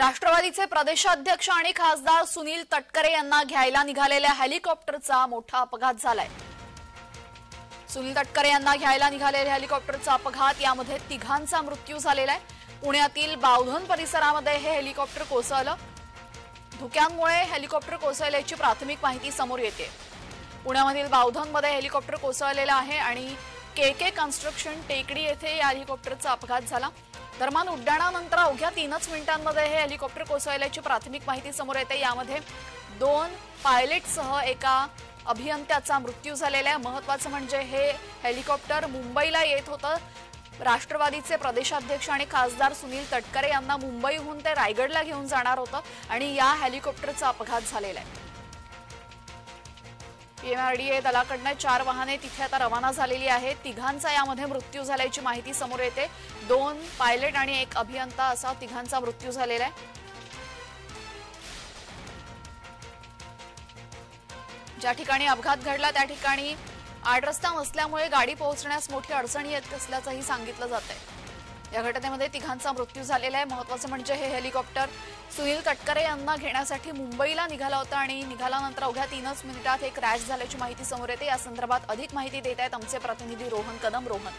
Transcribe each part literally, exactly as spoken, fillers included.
राष्ट्रवादीचे प्रदेशाध्यक्ष आणि खासदार सुनील तटकरे यांना घ्यायला निघालेल्या हेलिकॉप्टरचा मोठा अपघात झालाय। सुनील तटकरे यांना घ्यायला निघालेल्या हेलिकॉप्टरचा अपघात, यामध्ये तिघांचा मृत्यू झालेला आहे। पुण्यातील बावधन परिसरामध्ये हे हेलिकॉप्टर कोसळलं। धुक्यांमुळे हेलिकॉप्टर कोसळल्याची प्राथमिक माहिती समोर येते। पुण्यामधील बावधनमध्ये हेलिकॉप्टर कोसळलेलं आहे आणि के के कन्स्ट्रक्शन टेकडी येथे या हेलिकॉप्टरचा अपघात झाला। दरम्यान उड्डाणानंतर अवघ्या तीनच मिनिटांमध्ये हे हेलिकॉप्टर कोसळल्याची प्राथमिक माहिती समोर येते। यामध्ये दोन पायलटसह एका अभियंत्याचा मृत्यू झालेला आहे। महत्त्वाचं म्हणजे हे हेलिकॉप्टर मुंबईला येत होतं। राष्ट्रवादीचे प्रदेशाध्यक्ष आणि खासदार सुनील तटकरे यांना मुंबईहून ते रायगडला घेऊन जाणार होतं आणि या हेलिकॉप्टरचा अपघात झालेला आहे। पीएमआरडीए दलाकडून चार वाहने तिथे आता रवाना झालेली आहेत। तिघांचा यामध्ये मृत्यू झाल्याची माहिती समोर येते। दोन पायलट आणि एक अभियंता असा तिघांचा मृत्यू झालेला आहे। ज्या ठिकाणी अपघात घडला त्या ठिकाणी आड रस्ता नसल्यामुळे गाडी पोहोचण्यास मोठी अडचण येत असल्याचंही सांगितलं जातंय। या घटनेमध्ये तिघांचा मृत्यू झालेला आहे। महत्त्वाचं म्हणजे हे हेलिकॉप्टर सुनील तटकरे यांना घेण्यासाठी मुंबईला निघाला होता आणि निघाल्यानंतर अवघ्या तीनच मिनिटात हे क्रॅश झाल्याची माहिती समोर येते। या संदर्भात अधिक माहिती देत आहेत आमचे प्रतिनिधी रोहन कदम। रोहन,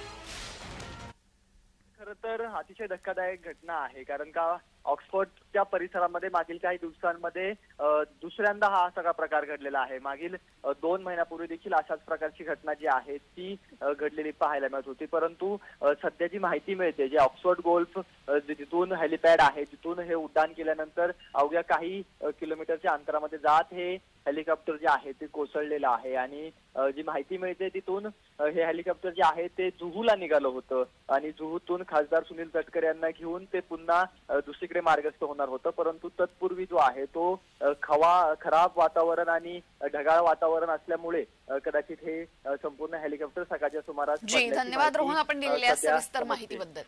खरं तर अतिशय धक्कादायक घटना आहे, कारण का ऑक्सफर्डच्या परिसरामध्ये मागील काही दिवसांमध्ये दुसऱ्यांदा हा सगळा प्रकार घडलेला आहे। मागील दोन महिन्यापूर्वी देखील अशाच प्रकारची घटना जी आहे ती घडलेली पाहायला मिळत होती। परंतु सध्या जी माहिती मिळते, जे ऑक्सफर्ड गोल्फ जिथून हेलिपॅड आहे तिथून हे उड्डाण केल्यानंतर अवघ्या काही किलोमीटरच्या अंतरामध्ये जात हे हेलिकॉप्टर जे आहे ते कोसळलेलं आहे आणि जी माहिती मिळते तिथून हे हेलिकॉप्टर जे आहे ते जुहूला निघालं होतं आणि जुहूतून खासदार सुनील तटकरे यांना घेऊन ते पुन्हा दुसरीकडे मार्गस्थ होणार होतं। परंतु तत्पूर्वी जो आहे तो खवा खराब वातावरण आणि ढगाळ वातावरण असल्यामुळे कदाचित हे संपूर्ण हेलिकॉप्टर सकाळच्या सुमारास जी धन्यवाद रोहन, आपण दिलेल्या सविस्तर माहितीबद्दल।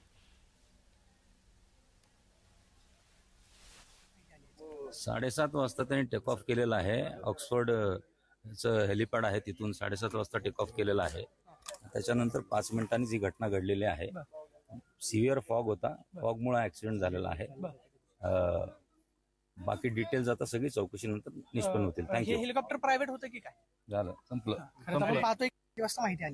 साडेसात वाजता त्यांनी टेक ऑफ केलेला आहे। ऑक्सफर्ड चं हेलिपॅड आहे तिथून साडेसात वाजता टेक ऑफ केलेला आहे। त्याच्यानंतर पाच मिनिटांनी जी घटना घडलेली आहे, सिव्हिअर फॉग होता, फॉगमुळे ऍक्सिडेंट झालेला आहे। बाकी डिटेल्स आता सगळी चौकशीनंतर निष्पन्न होतील। थँक्यू। हेलिकॉप्टर प्रायव्हेट होतं की काय झालं, संपलं। आपण पाहतोय किती वाजता माहिती आली?